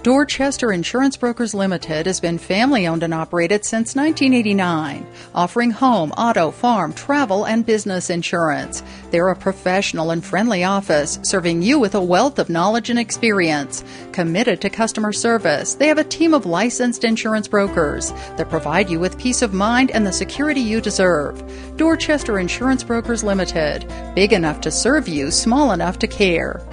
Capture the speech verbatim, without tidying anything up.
Dorchester Insurance Brokers Limited has been family-owned and operated since nineteen eighty-nine, offering home, auto, farm, travel, and business insurance. They're a professional and friendly office, serving you with a wealth of knowledge and experience. Committed to customer service, they have a team of licensed insurance brokers that provide you with peace of mind and the security you deserve. Dorchester Insurance Brokers Limited, big enough to serve you, small enough to care.